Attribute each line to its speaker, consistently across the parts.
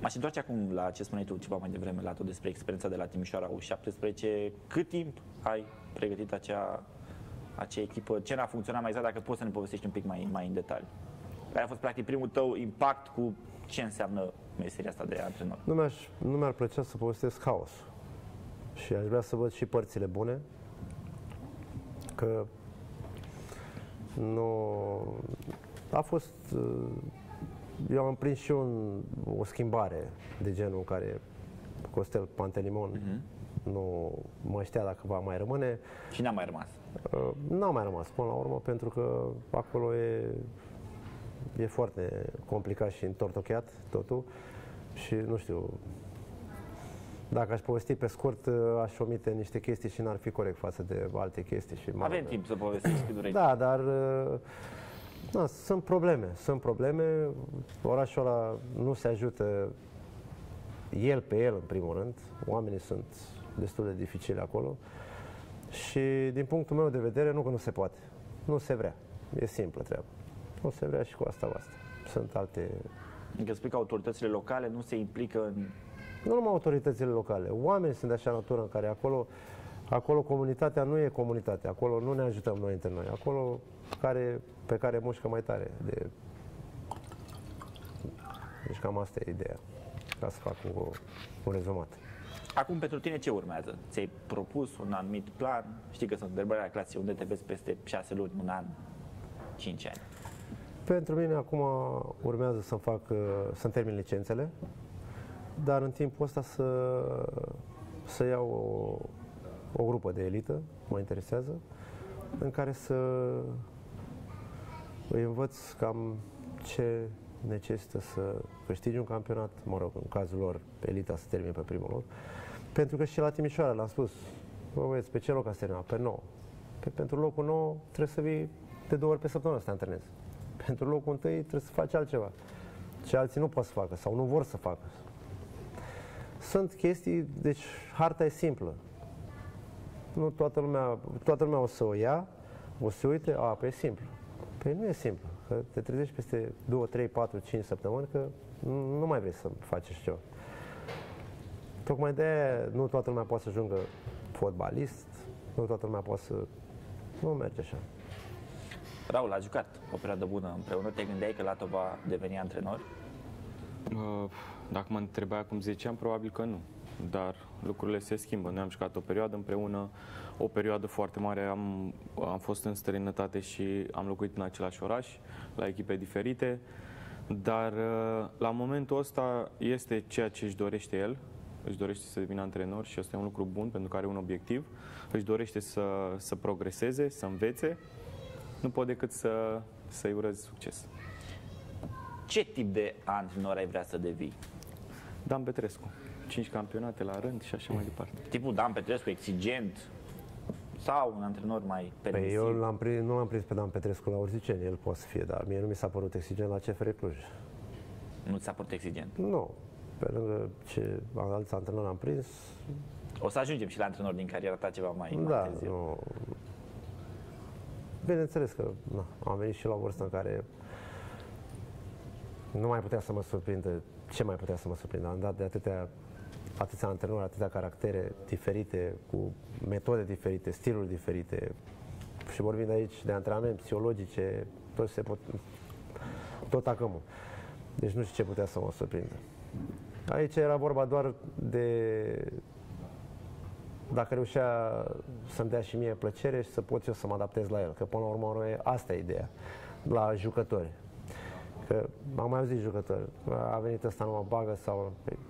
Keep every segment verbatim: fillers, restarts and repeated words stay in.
Speaker 1: M-aș întoarce acum la ce spuneai tu ceva mai devreme, la tot despre experiența de la Timișoara U șaptesprezece. Cât timp ai pregătit acea, acea echipă? Ce n-a funcționat mai exact, dacă poți să ne povestești un pic mai, mai în detaliu? Care a fost practic primul tău impact cu ce înseamnă meseria asta de antrenor?
Speaker 2: Nu mi-aș, nu mi-ar plăcea să povestesc haos. Și aș vrea să văd și părțile bune, că nu a fost. Eu am prins și un, o schimbare de genul în care Costel Pantelimon uh-huh. nu mai știa dacă va mai rămâne.
Speaker 1: Și n-a mai rămas?
Speaker 2: Uh, n-a mai rămas până la urmă, pentru că acolo e, e foarte complicat și întortocheat totul și nu știu, dacă aș povesti pe scurt, aș omite niște chestii și n-ar fi corect față de alte chestii. Și
Speaker 1: avem mă, timp să povestești cât dorești.
Speaker 2: Da, dar na, sunt probleme, sunt probleme. Orașul ăla nu se ajută el pe el, în primul rând. Oamenii sunt destul de dificili acolo. Și din punctul meu de vedere, nu că nu se poate. Nu se vrea. E simplă treaba. Nu se vrea și cu asta basta. Sunt alte...
Speaker 1: Adică spui că autoritățile locale nu se implică în...
Speaker 2: Nu numai autoritățile locale. Oamenii sunt de așa natură în care acolo, acolo comunitatea nu e comunitate. Acolo nu ne ajutăm noi între noi. Acolo care, pe care mușcă mai tare. De... Deci cam asta e ideea. Ca să fac un, un rezumat.
Speaker 1: Acum, pentru tine ce urmează? Ți-ai propus un anumit plan? Știi că sunt întrebări la clasie. Unde te vezi peste șase luni, un an, cinci ani?
Speaker 2: Pentru mine acum urmează să-mi fac, să-mi termin licențele, dar în timpul ăsta să, să iau o, o grupă de elită, mă interesează, în care să îi învăț cam ce necesită să câștigi un campionat, mă rog, în cazul lor, pe elita să termine pe primul loc, pentru că și la Timișoara l-am spus, bă, băieți, pe ce loc ați terminat? Pe nouă. Pe, pentru locul nouă trebuie să vii de două ori pe săptămână să te antrenezi. Pentru locul întâi trebuie să faci altceva. Ce alții nu pot să facă sau nu vor să facă. Sunt chestii, deci harta e simplă. Nu toată lumea, toată lumea o să o ia, o să se uite, a, păi e simplu. Păi nu e simplu, că te trezești peste două, trei, patru, cinci săptămâni că nu mai vrei să faci așa ceva. Tocmai de-aia nu toată lumea poate să ajungă fotbalist, nu toată lumea poate să... Nu merge așa.
Speaker 1: Raul, a jucat o perioadă bună împreună. Te gândeai că Lato va deveni antrenor?
Speaker 3: Dacă mă întrebai acum zece ani, probabil că nu. Dar lucrurile se schimbă. Noi am jucat o perioadă împreună, o perioadă foarte mare. Am, am fost în străinătate și am locuit în același oraș, la echipe diferite. Dar la momentul ăsta este ceea ce își dorește el. Își dorește să devină antrenor și asta e un lucru bun pentru că are un obiectiv. Își dorește să, să progreseze, să învețe. Nu pot decât să, să-i urez succes.
Speaker 1: Ce tip de antrenor ai vrea să devii?
Speaker 3: Dan Petrescu. Cinci campionate la rând și așa mai departe.
Speaker 1: Tipul Dan Petrescu, exigent? Sau un antrenor mai permisiv?
Speaker 2: Păi eu l-am prins, nu l-am prins pe Dan Petrescu la Urziceni, el poate să fie, dar mie nu mi s-a părut exigent la C F R Cluj.
Speaker 1: Nu ți s-a părut exigent?
Speaker 2: Nu. Pe lângă ce alți antrenori am prins...
Speaker 1: O să ajungem și la antrenori din cariera ta ceva mai,
Speaker 2: da,
Speaker 1: mai târziu.
Speaker 2: Nu... Bineînțeles că na, am venit și la o vârstă în care nu mai putea să mă surprindă. Ce mai putea să mă surprindă? Am dat de atâtea, atâția antrenori, atâtea caractere diferite, cu metode diferite, stiluri diferite. Și vorbim de aici de antrenamente psihologice, tot se pot, tot acămul. Deci nu știu ce putea să mă surprindă. Aici era vorba doar de dacă reușea să-mi dea și mie plăcere și să pot eu să mă adaptez la el. Că până la urmă asta e ideea la jucători. Că am mai auzit jucători, a venit ăsta, nu mă bagă sau...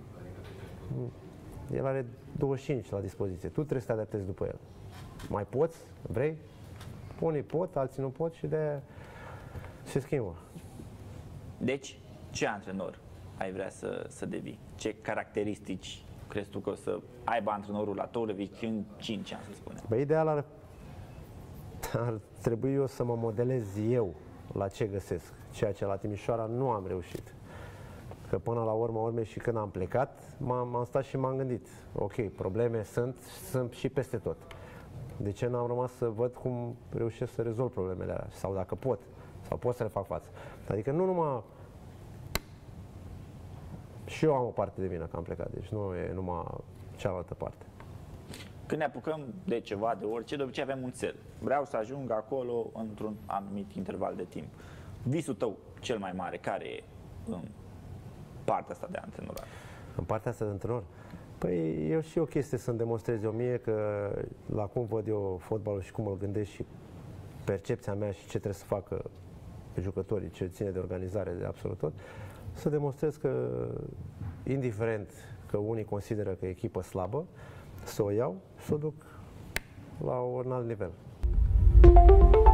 Speaker 2: El are douăzeci și cinci la dispoziție, tu trebuie să te adaptezi după el. Mai poți? Vrei? Unii pot, alții nu pot și de-aia se schimbă.
Speaker 1: Deci, ce antrenor ai vrea să, să devii? Ce caracteristici crezi tu că o să aibă antrenorul la Taurevici în cinci ani, să spunem?
Speaker 2: Bă, ideal ar, ar trebui eu să mă modelez eu la ce găsesc, ceea ce la Timișoara nu am reușit. Că până la urmă, urme și când am plecat, m-am stat și m-am gândit, ok, probleme sunt, sunt și peste tot. De ce n-am rămas să văd cum reușesc să rezolv problemele alea? Sau dacă pot, sau pot să le fac față. Adică nu numai și eu am o parte de vină că am plecat, deci nu e numai cealaltă parte.
Speaker 1: Când ne apucăm de ceva, de orice, de obicei avem un cel. Vreau să ajung acolo într-un anumit interval de timp. Visul tău cel mai mare, care e în partea asta de antrenorat?
Speaker 2: În partea asta de antrenor? Păi eu și o chestie să-mi demonstrez eu mie că la cum văd eu fotbalul și cum îl gândesc și percepția mea și ce trebuie să facă jucătorii, ce ține de organizare, de absolut tot, să demonstrez că, indiferent că unii consideră că e echipă slabă, să o iau, să o duc la un alt nivel.